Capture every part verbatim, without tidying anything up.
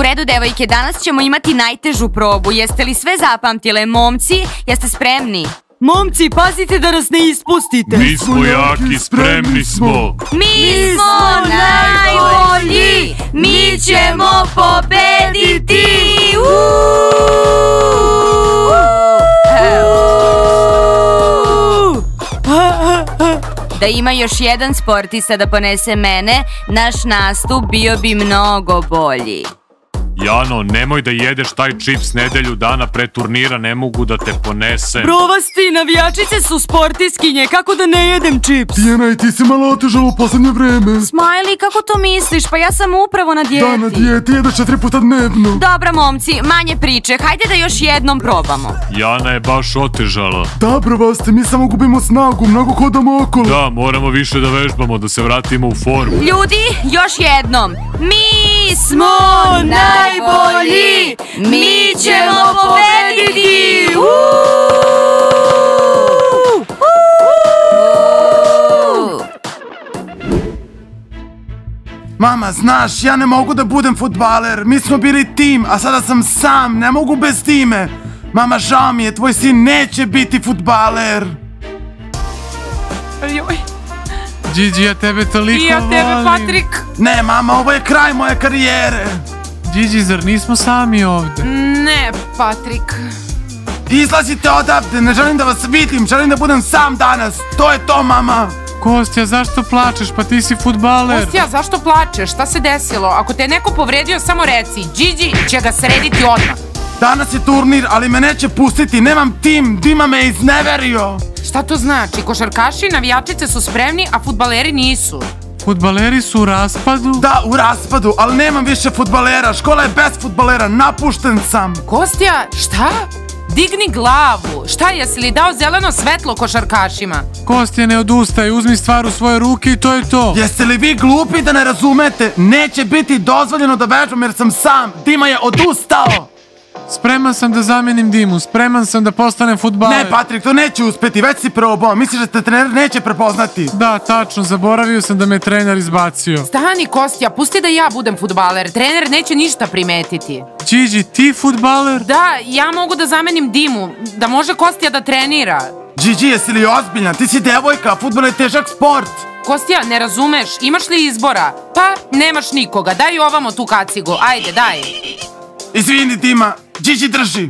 redu, devojke, danas ćemo imati najtežu probu. Jeste li sve zapamtile, momci? Jeste spremni? Momci, pazite da nas ne ispustite. Mi smo jaki, spremni smo. Mi smo najbolji! Mi ćemo pobediti! Da ima još jedan sportista da ponese mene, naš nastup bio bi mnogo bolji. Jano, nemoj da jedeš taj čips nedelju dana pre turnira, ne mogu da te ponesem. Provasti, navijačice su sportiskinje, kako da ne jedem čips? Tijena, i ti si malo otežala u poslednje vreme. Smiley, kako to misliš? Pa ja sam upravo na dijeti. Da, na dijeti, jedeš četiri puta dnevno. Dobra, momci, manje priče, hajde da još jednom probamo. Jana je baš otežala. Da, Provasti, mi samo gubimo snagu, mnogo hodamo okolo. Da, moramo više da vežbamo, da se vratimo u formu. Ljudi, još jednom, mi smo najbolji! Mi ćemo pobediti! Mama, znaš, ja ne mogu da budem fudbaler. Mi smo bili tim, a sada sam sam, ne mogu bez time. Mama, žao mi je, tvoj sin neće biti fudbaler. Joj. Gigi, ja tebe toliko I ja tebe, volim. Patrik. Ne, mama, ovo je kraj moje karijere. Gigi, zar nismo sami ovde? Ne, Patrik. Izlazite odavde, ne želim da vas vidim, želim da budem sam danas. To je to, mama. Kostja, zašto plačeš? Pa ti si fudbaler. Kostja, zašto plačeš? Šta se desilo? Ako te neko povredio, samo reci. Gigi će ga srediti odmah. Danas je turnir, ali me neće pustiti, nemam tim, Dima me izneverio. Šta to znači? Košarkaši i navijačice su spremni, a fudbaleri nisu. Fudbaleri su u raspadu? Da, u raspadu, ali nemam više fudbalera, škola je bez fudbalera, napušten sam. Kostja, šta? Digni glavu. Šta, jesi li dao zeleno svetlo košarkašima? Kostja, ne odustaj, uzmi stvar u svoje ruke i to je to. Jeste li vi glupi da ne razumete? Neće biti dozvoljeno da vežbam jer sam sam, Dima je odustao. Spreman sam da zamenim Dimu, spreman sam da postanem fudbaler. Ne, Patrik, to neće uspeti, već si probao, misliš da te trener neće prepoznati? Da, tačno, zaboravio sam da me trener izbacio. Stani, Kostja, pusti da ja budem fudbaler. Trener neće ništa primetiti. Gigi, ti fudbaler? Da, ja mogu da zamenim Dimu, da može Kostja da trenira. Gigi, jesi li ozbiljna? Ti si devojka, fudbal je težak sport. Kostja, ne razumeš, imaš li izbora? Pa, nemaš nikoga, daj ovamo tu kacigu, ajde, daj. Izvini, Dima, Gigi drži.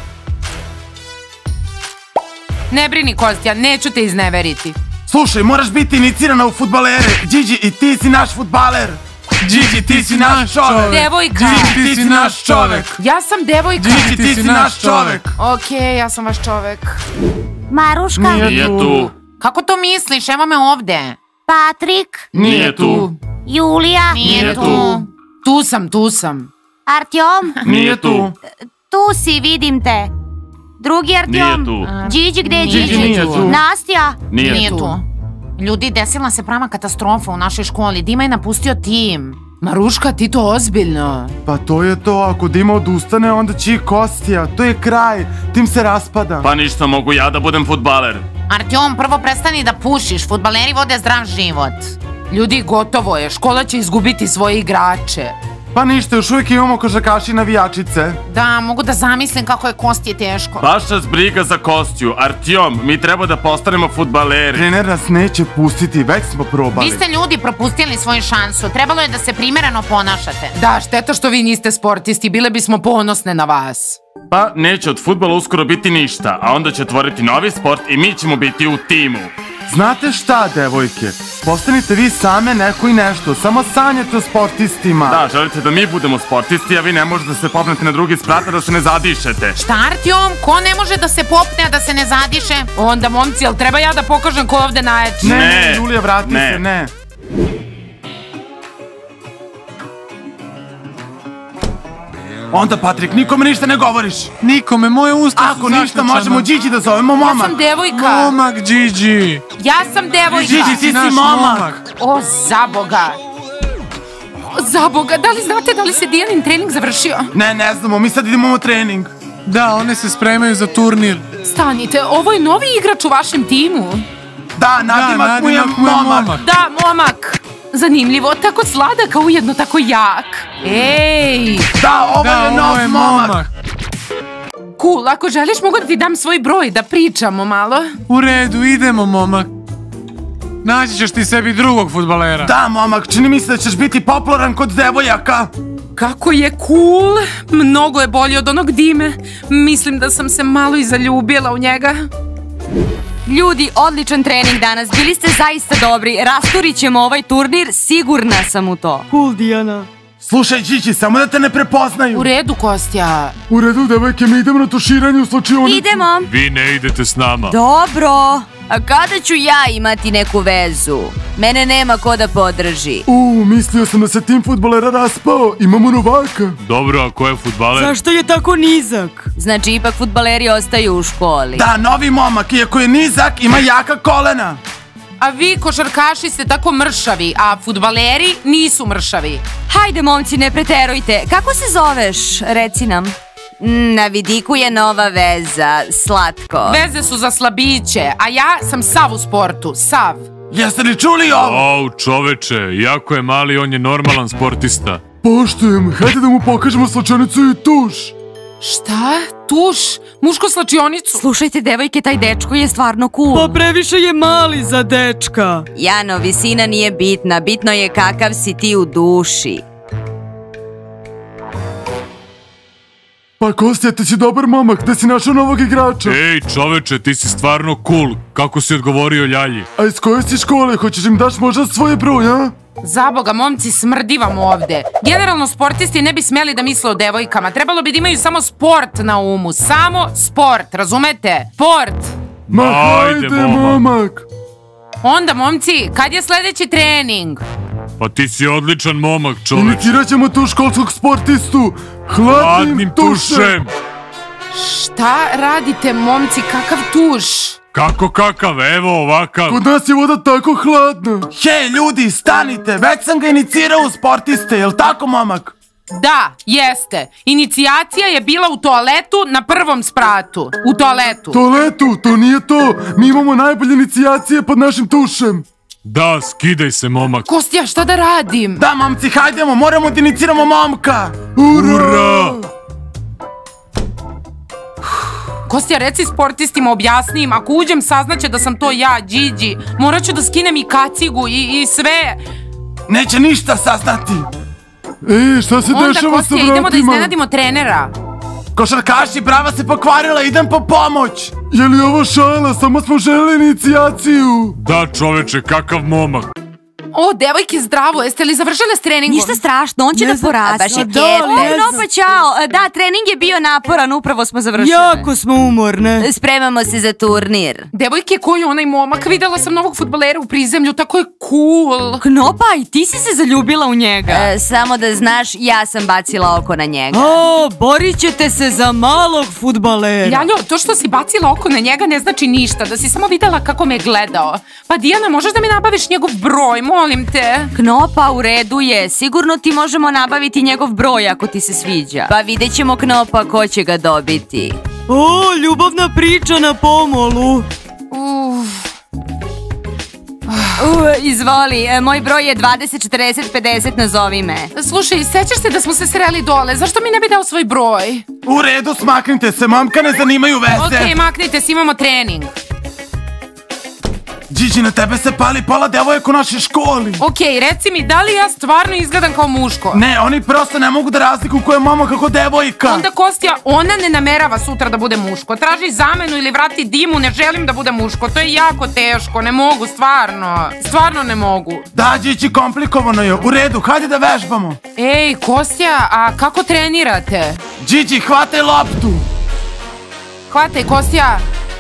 Ne brini, Kostja, neću te izneveriti. Slušaj, moraš biti inicirana u fudbalere. Gigi, i ti si naš fudbaler. Gigi, ti si naš čovek. Devojka. Gigi, ti si naš čovek. Ja sam devojka. Gigi, ti si naš čovek. Okej, ja sam vaš čovek. Maruška? Nije tu. Kako to misliš? Evo me ovde. Patrik? Nije tu. Julija? Nije tu. Tu sam, tu sam. Artjom? Nije tu. Tu si, vidim te. Drugi Artjom? Nije tu. Gigi, gde je Gigi Gigi? nije tu. Nastja? Nije tu. Ljudi, desila se prava katastrofa u našoj školi. Dima je napustio tim. Maruška, ti to ozbiljno. Pa to je to, ako Dima odustane, onda će i Kostja. To je kraj, tim se raspada. Pa ništa, mogu ja da budem fudbaler. Artjom, prvo prestani da pušiš. Fudbaleri vode zdrav život. Ljudi, gotovo je. Škola će izgubiti svoje igrače. Pa ništa, još uvijek imamo košarkaši i navijačice. Da, mogu da zamislim kako je Kostje teško. Baš nas briga za Kostju. Artjom, mi treba da postanemo fudbaleri. Trener nas neće pustiti, već smo probali. Vi ste ljudi propustili svoju šansu. Trebalo je da se primereno ponašate. Da, šteta što vi niste sportisti. Bile bismo ponosne na vas. Pa neće od fudbala uskoro biti ništa, a onda će otvoriti novi sport i mi ćemo biti u timu. Znate šta, devojke? Postanite vi same neko i nešto, samo sanjate o sportistima. Da, želite da mi budemo sportisti, a vi ne možete da se popnete na drugi sprat, da se ne zadišete. Šta, Artjom? Ko ne može da se popne, a da se ne zadiše? Onda, momci, jel treba ja da pokažem ko je ovde najjači? Ne, Ne, ne, Julija, vrati ne. se, ne. Onda, Patrik, nikome ništa ne govoriš. Nikome, moje usta su Ako ništa, zaključana. možemo Gigi da zovemo Ja momak. sam devojka. Momak, Gigi. Ja sam devojka. Gigi, ti si naš momak. O, zaboga. Zaboga, da li znate da li se Dijanin trening završio? Ne, ne znamo, mi sad idemo u trening. Da, one se spremaju za turnir. Stanite, ovo je novi igrač u vašem timu. Da, nadimak mu je nadimak mu je momak. momak. Da, momak. Zanimljivo, tako sladak, a ujedno tako jak. Ej! Da, ovo Da, je nov ovo je momak. momak. Cool, ako želiš mogu da ti dam svoj broj da pričamo malo. U redu, idemo, momak. Naći ćeš ti sebi drugog fudbalera. Da, momak, čini mi se da ćeš biti popularan kod devojaka. Kako je cool, mnogo je bolji od onog Dime. Mislim da sam se malo i zaljubila u njega. Ljudi, odličan trening danas, bili ste zaista dobri, rasturit ćemo ovaj turnir, sigurna sam u to. Cool, Dijana. Slušaj, Điđi, samo da te ne prepoznaju. U redu, Kostja. U redu, devojke, mi idemo na tuširanje u slačionicu. Idemo. Vi ne idete s nama. Dobro. A kada ću ja imati neku vezu? Mene nema ko da podrži. U, mislio sam da se tim fudbalera raspao. Imamo novaka. Dobro, a ko je fudbaler? Zašto je tako nizak? Znači, ipak fudbaleri ostaju u školi. Da, novi momak, iako je nizak, ima jaka kolena. A vi, košarkaši, ste tako mršavi, a fudbaleri nisu mršavi. Hajde, momci, ne preterujte. Kako se zoveš? Reci nam. Mm, Na vidiku je nova veza. Slatko. Veze su za slabiće, a ja sam sav u sportu, sav. Jeste li čuli ovo? Au, čoveče, iako je mali, on je normalan sportista. Poštujem, hajde da mu pokažemo slačionicu i tuš. Šta? Tuš? Mušku slačionicu? Slušajte, devojke, taj dečko je stvarno cool. Pa previše je mali za dečka. Jano, visina nije bitna, bitno je kakav si ti u duši. Pa Kostja, ti si dobar momak, da si našao novog igrača. Ej, čoveče, ti si stvarno cool. Kako si odgovorio Ljalji? A iz koje si škole? Hoćeš im daš možda svoje broj, a? Zaboga, momci, smrdi vam ovde. Generalno, sportisti ne bi smeli da misle o devojkama. Trebalo bi da imaju samo sport na umu. Samo sport, razumete? Sport! Ma Ajde, hajde, momak. momak. Onda, momci, kad je sledeći trening? Pa ti si odličan momak, čoveče. Imitirat ćemo tu školskog sportistu hladnim Hladnim tušem. tušem. Šta radite, momci, kakav tuš? Kako kakav, evo ovakav. Kod nas je voda tako hladna. Hej, ljudi, stanite, već sam ga inicirao u sportiste, jel tako, momak? Da, jeste. Inicijacija je bila u toaletu na prvom spratu. U toaletu. Toaletu, to nije to. Mi imamo najbolje inicijacije pod našim tušem. Da, skidaj se, momak. Kostja, šta da radim? Da, momci, hajdemo, moramo da iniciramo momka. Ura! Kostja, reci sportistima, objasni im. Ako uđem, saznaće da sam to ja, Điđi. Morat ću da skinem i kacigu i, i sve. Neće ništa saznati. E, šta se Onda, dešava sa Kostja, vratima? idemo da iznenadimo trenera. Košarkaši, brava se pokvarila, idem po pomoć. Je li ovo šala? Samo smo želeli inicijaciju. Da, čoveče, kakav momak. O, devojke, zdravo, jeste li završile s treningom? Ništa strašno, on će da porasti. baš je Da, kef. o, no pa čao. Da, trening je bio naporan, upravo smo završili. Jako smo umorne. Spremamo se za turnir. Devojke, koji je onaj momak? Videla sam novog fudbalera u prizemlju, tako je cool. Knopa, i ti si se zaljubila u njega. E, samo da znaš, ja sam bacila oko na njega. O, borit ćete se za malog fudbalera. Jaljo, to što si bacila oko na njega ne znači ništa, da si samo videla kako me je gledao. Pa Dijana, možeš da mi nabaviš njegov broj, molim te? Knopa, u redu je. Sigurno ti možemo nabaviti njegov broj ako ti se sviđa. Pa vidjet ćemo, Knopa, ko će ga dobiti. O, ljubavna priča na pomolu. Uf. Uh, izvoli, e, moj broj je dvadeset četrdeset pedeset, nazovi me. Slušaj, sećaš se da smo se sreli dole? Zašto mi ne bi dao svoj broj? U redu, smaknite se, momka ne zanimaju veze. Okej, maknite se, imamo trening. Điđi, na tebe se pali pola devojaka u našoj školi. Okej, reci mi, da li ja stvarno izgledam kao muško? Ne, oni prosto ne mogu da razlikuju ko je momak kako devojka. Onda, Kostja, ona ne namerava sutra da bude muško. Traži zamenu ili vrati Dimu, ne želim da bude muško. To je jako teško, ne mogu, stvarno. Stvarno ne mogu. Da, Điđi, komplikovano je. U redu, hajde da vežbamo. Ej, Kostja, a kako trenirate? Điđi, hvataj loptu. Hvataj, Kostja.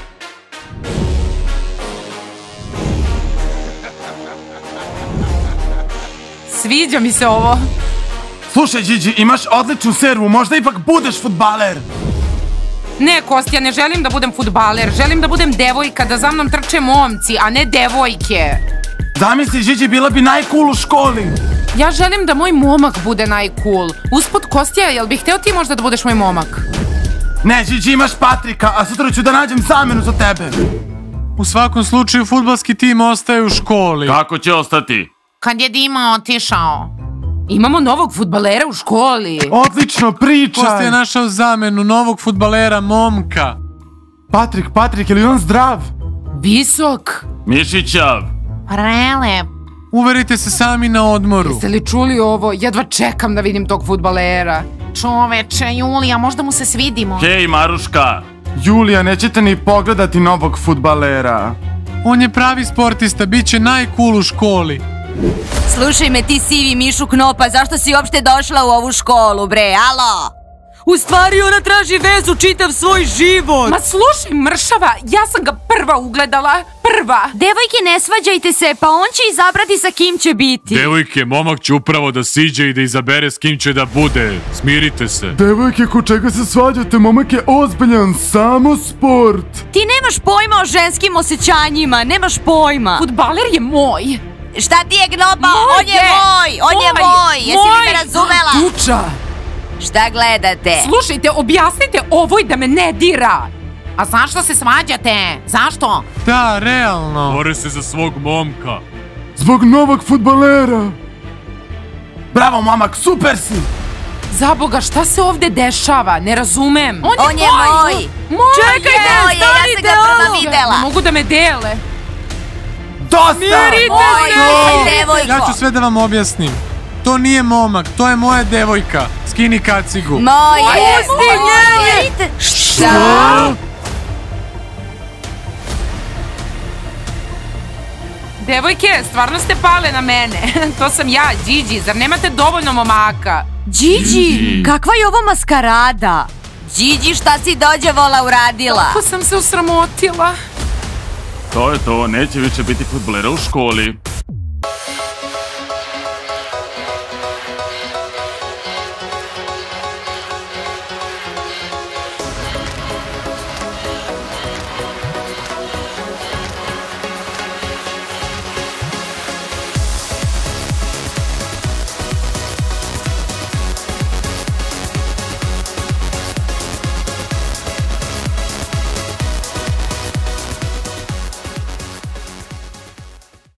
Sviđa mi se ovo. Slušaj, Điđi, imaš odličnu servu, možda ipak budeš fudbaler. Ne, Kostja, ne želim da budem fudbaler. Želim da budem devojka, da za mnom trče momci, a ne devojke. Zamisli, Điđi, bila bi najcool u školi. Ja želim da moj momak bude najcool. Usput, Kostja, jel bih hteo ti možda da budeš moj momak? Ne, Điđi, imaš Patrika, a sutra ću da nađem zamenu za tebe. U svakom slučaju, fudbalski tim ostaje u školi. Kako će ostati? Kad je Dima otišao? Imamo novog fudbalera u školi. Odlično, pričaj. Kosti je našao zamenu novog fudbalera, momka. Patrik, Patrik, je li on zdrav? Visok. Mišićav. Prelep. Uverite se sami na odmoru. Jeste li čuli ovo? Jedva čekam da vidim tog fudbalera. Čoveče, Julija, možda mu se svidimo. Hej, Maruška. Julija, nećete ni pogledati novog fudbalera. On je pravi sportista, bit će najcool u školi. Slušaj me ti sivi mišu knopa, zašto si uopšte došla u ovu školu, bre, alo? U stvari ona traži vezu čitav svoj život. Ma slušaj, mršava, ja sam ga prva ugledala. Prva. Devojke, ne svađajte se, pa on će izabrati sa kim će biti. Devojke, momak će upravo da siđe i da izabere s kim će da bude. Smirite se. Devojke, ko čega se svađate, momak je ozbiljan, samo sport. Ti nemaš pojma o ženskim osjećanjima, nemaš pojma. Fudbaler je moj. Šta ti je gnoba? Moj On je moj, on je moj, jesi li me razumela? Tuča. Šta gledate? Slušajte, objasnite ovoj da me ne dira. A zašto se svađate? Zašto? Da, realno. Bore se za svog momka. Zbog novog fudbalera. Bravo, momak, super si. Za Boga, šta se ovde dešava? Ne razumem. On je moj. Moj Čekajte, je. moj je, ja sam ga prva videla. Ne mogu da me dele. Dosta! Moj je, devojko. Ja ću sve da vam objasnim. To nije momak, to je moja devojka. Skini kacigu. Moj je, Pusti moj je. Šta? Devojke, stvarno ste pale na mene. To sam ja, Điđi. Zar nemate dovoljno momaka? Điđi, kakva je ovo maskarada? Điđi, šta si dođe vola uradila? Kako sam se usramotila. To je to, neće više biti fudbalera u školi.